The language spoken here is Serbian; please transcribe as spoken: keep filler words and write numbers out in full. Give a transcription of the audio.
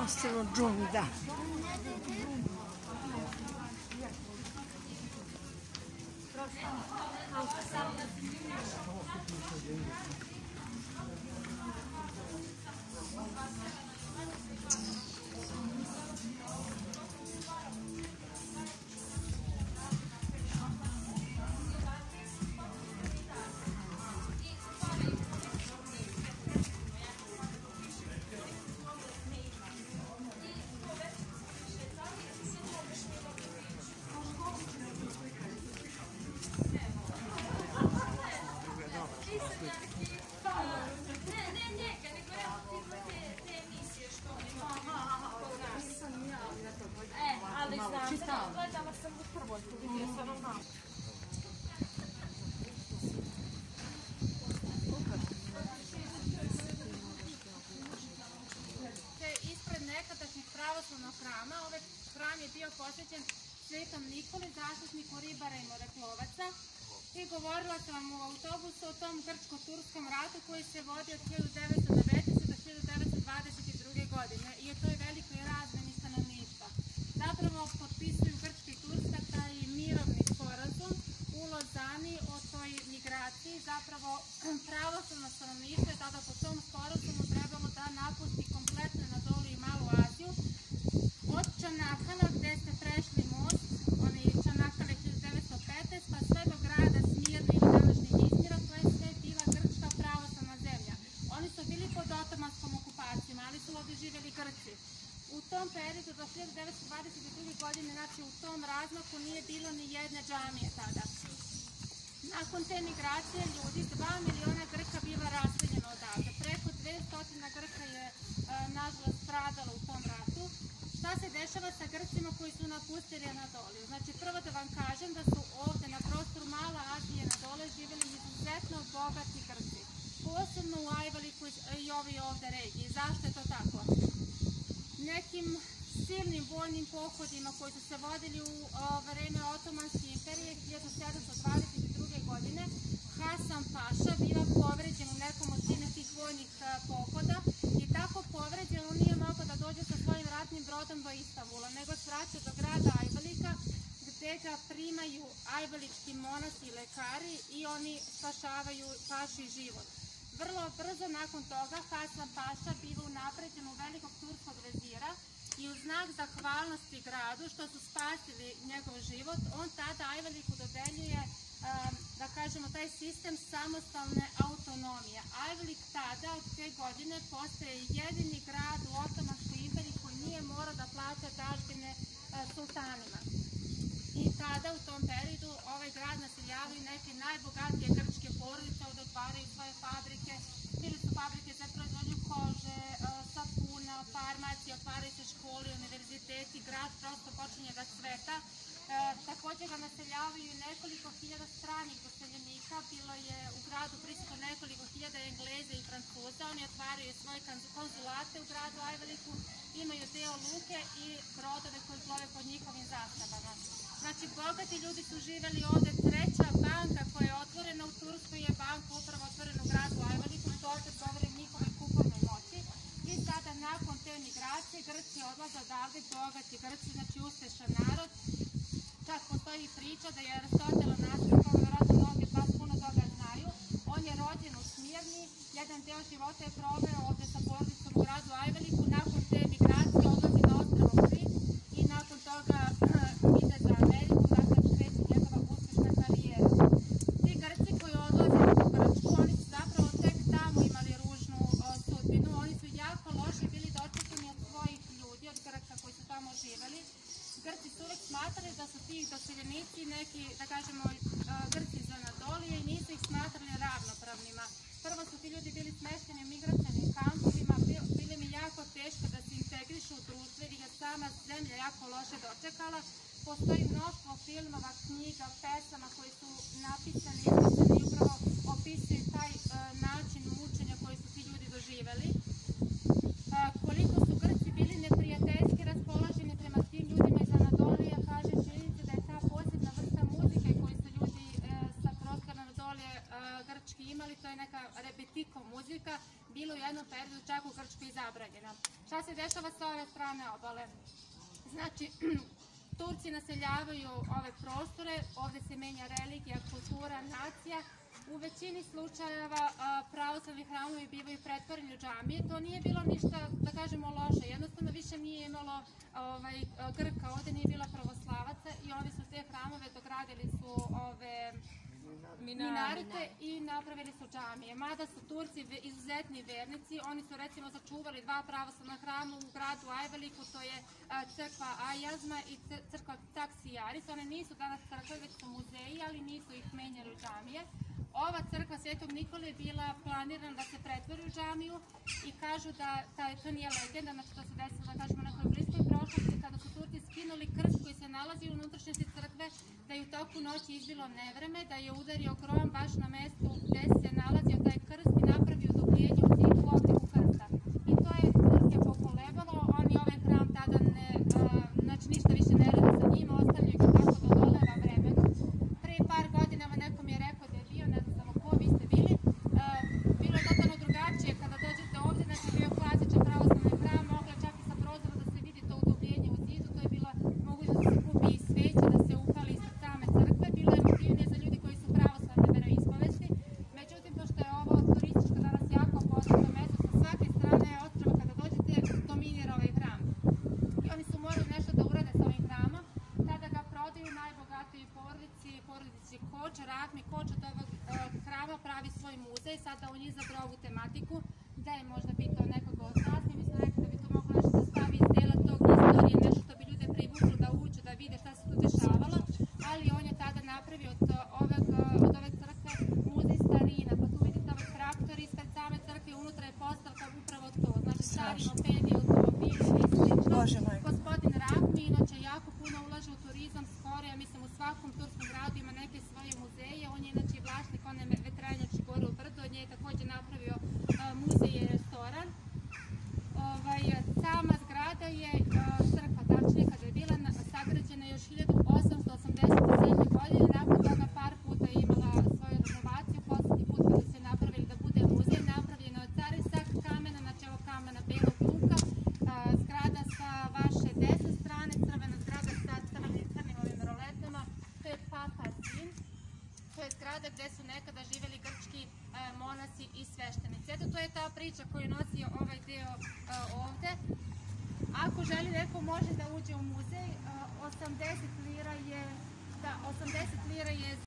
Ostrvo Džunda. Ispred nekadašnjeg pravoslavnog hrama, ovaj hram je bio posvećen Svetom Nikoli, zaštitniku ribara i moreplovaca. I govorila sam vam u autobusu o tom grčko-turskom ratu koji se vodi od hiljadu devetsto devetnaeste. do hiljadu devetsto dvadeset druge. godine i o toj velikoj razmeni stanovništva. Zapravo potpisuju Grčka i Turska taj mirovni sporazum u Lozani o toj migraciji. Zapravo pravoslavno stanovništvo je tada po tom sporazumu trebalo da napusti kompletno Anadoliju i Malu Aziju od Čanakana gde ste prešli most, oni Čanakale hiljadu devetsto petnaeste. pa sve do grada Smirne ili današnjeg Izmira, to je sve bila grčka pravoslavna zemlja. Oni su bili pod otomanskom okupacijom, ali su ovdje živjeli Grci. U tom periodu do hiljadu devetsto dvadeset druge. godine, znači u tom razmaku nije bilo ni jedne džamije tada. Nakon te migracije ljudi, dva miliona Grka biva raseljeno odavde. Preko dvesta Grka je nažalost stradalo u tom ratu. Šta se dešava sa Grcima koji su napustili Anadoliju? Znači prvo da vam kažem da su ovde na prostoru Mala Azije na dole živjeli izuzetno bogati Grci. Posebno u Ajvaliku i ovi ovde regiji. Zašto je to tako? Nekim silnim vojnim pohodima koji su se vodili u vreme Otomanske imperije hiljadu sedamsto dvadeset druge. godine Hasan Paša biva povređen u nekom od silnih tih vojnih pohoda i tako povređen on nije mogao da dođe sa svojim ratnim brodom do Istanbula, nego se vraća do grada Ajvalika gde ga primaju ajvalički monasi i lekari i oni spašavaju Paši život. Vrlo brzo nakon toga Hasan Paša biva unapređen u velikog turskog vezira i u znak zahvalnosti gradu što su spasili njegov život, on tada Ajvaliku dodeljuje, da kažemo, taj sistem samostalne autonomije. Ajvalik tada od te godine postaje jedini grad u Otomanskoj imperiji koji nije morao da plaća dažbine sultanima. I tada u tom periodu ovaj grad naseljavaju neke najbogatije grčke porodice, ovde otvaraju svoje fabrike, bili su fabrike za proizvodnju kože, sapuna, farmacije, otvaraju se škole, univerziteti, grad prosto počinje da cveta. Takođe ga naseljavaju nekoliko hiljada stranih doseljenika, bilo je u gradu prisutno nekoliko hiljada Engleza i Francuza, oni otvaraju svoje konzulate u gradu Ajvaliku, imaju deo luke i brodove koji plove pod njihovim zastavama. Znači, bogati ljudi su živeli ovde. Treća banka koja je otvorena u Turskoj je banka upravo otvorena u gradu Ajvaliku, što opet govori njihove kupovne moći. I sada, nakon te migracije, Grci odlaze odavde, bogati Grci, znači uspešan narod. Čak postoji priča da je Aristotela naslov, koga vjerojatno mnogi od vas puno toga znaju. On je rođen u Smirni, jedan deo života je proveo ovde sa porodicom u gradu Ajvaliku, nakon te migracije odlazi na ostrvo Krit i nakon toga ide za Ameriku, dakle kreće njegova uspešna karijera. Ti Grci koji odlaze u Grčku, oni su zapravo tek tamo imali ružnu sudbinu, oni su jako loše bili dočekani od svojih ljudi, od Grka koji su tamo živeli. Grci su uvek smatrali da su ti doseljenici neki, da kažemo, Grci iz Anadolije i nisu ih smatrali ravnopravnima. Prvo su ti ljudi bili smešteni u migracionim kampovima, bili mi jako teško da se integrišu u društvo jer je sama zemlja jako loše dočekala. Postoji mnoštvo filmova, knjiga, pesama koji su napisani i upravo opisuju taj način mučenja koji su ti ljudi doživeli. Koliko su Grci bili neprijateljski raspoloženi prema tim ljudima iz Anadolije, kaže činjenica da je ta posebna vrsta muzike koju su ljudi sa prostora Anadolije grčki imali, to je neka repetiko muzika, bilo u jednom jednom periodu čak u Grčkoj i zabranjena. Šta se dešava sa ove strane obale? Znači, Turci naseljavaju ove prostore, ovde se menja religija, kultura, nacija. U većini slučajeva pravoslavni hramovi bivaju pretvoreni u džamije. To nije bilo ništa, da kažemo, loše. Jednostavno više nije imalo Grka, ovde nije bilo pravoslavaca i oni su te hramove dogradili su ove minarete i napravili su džamije. Mada su Turci izuzetni vernici, oni su recimo sačuvali dva pravoslavna hrama u gradu Ajveliku, to je crkva Ajazma i crkva Taksijaris. One nisu danas crkve, već su muzeji, ali nisu ih menjali u džamije. Ova crkva Svetog Nikole je bila planirana da se pretvori u džamiju i kažu da to nije legenda, znači to se desilo, da kažemo, na nekoj bliskoj prošlosti, kada su Turci skinuli krst koji se nalazi u unutrašnjosti crkve, da je u toku noći izbilo nevreme, da je udario grom baš na mestu gde se nalazio taj krst i napravio udubljenje u zidu u obliku krsta. I to je Turke pokolebalo, oni ovaj hram tada ne, znači ništa više ne rade sa njima, ostavljaju ga tako da odoleva vremenu. Pre par godina neko mi je rekao da je bio, ne znam ko vi ste bili, bilo je totalno drugačije kada dođete ovde, znači bio klasičan pravoslavni hram, mogla čak i sa prozora da se vidi to udubljenje u zidu, to je bila mogućnost da se kupi i sveće, da se upali ispred same crkve, bilo je motivnije za ljudi koji su pravoslavne veroispovesti. Međutim, pošto je ovo turističko danas jako poznato mesto, sa svake strane ostrva kada dođete dominira ovaj hram. I oni su morali nešto da urade sa ovim hramom, tada ga prodaju najbogatiji porodici, porodici Koč, Rahmi Koč od ovog hrama pravi svoj muzej, sada on je izabrao ovu tematiku, da je možda pitao nekoga od nas, mi smo rekli da bi to moglo nešto da stavi iz dela tog istorije, nešto što bi ljude privuklo da uđu, da vide šta se tu dešavalo, ali on je tada napravio od ove crkve muzej starina, pa tu vidite ovaj traktor ispred same crkve, unutra je postavka upravo to, znači stari mopedi, automobili i slično. Gospodin Rahmi inače jako puno ulaže u turizam, skoro, ja mislim u svakom turskom gradu ima neke svoje muzeje, on je inače vlasnik one vetrenjači gore u brdu, od nje je takođe napravio muzej i restoran. Sama zgrada je crkva, tačnije kada je bila sagrađena još hiljadu osamsto osamdeset sedme. godine, nakon toga par puta je imala svoju renovaciju, poslednji put kada su napravili da bude muzej, napravljena od carisak kamena, znači ovo kamena belog luka, zgrada sa vaše desne strane, crvena zgrada sa crnim ovim roletama, to je Papazin, to je zgrada gde su nekada živeli grčki monasi i sveštenici. Eto, to je ta priča koju nosi ovaj deo ovde. Ako želi neko može da uđe u muzej, osamdeset lira je